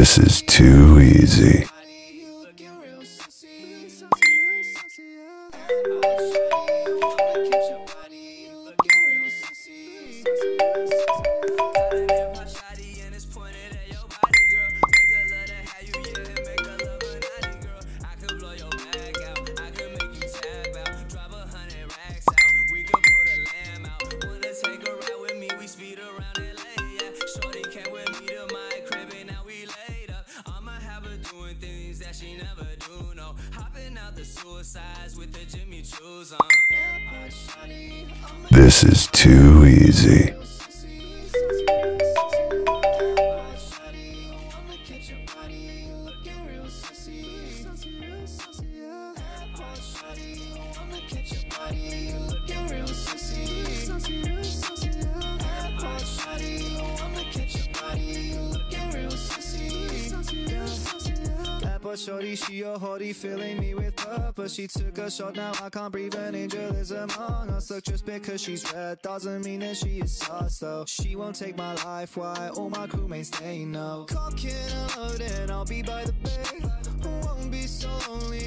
This is too easy. This is too easy. Shorty, she a hottie, filling me with love, but she took a shot, now I can't breathe, an angel is among us. Look, just because she's red doesn't mean that she is sus, though. She won't take my life, why all my crewmates, they know. Cocking and loading, I'll be by the bay, won't be so lonely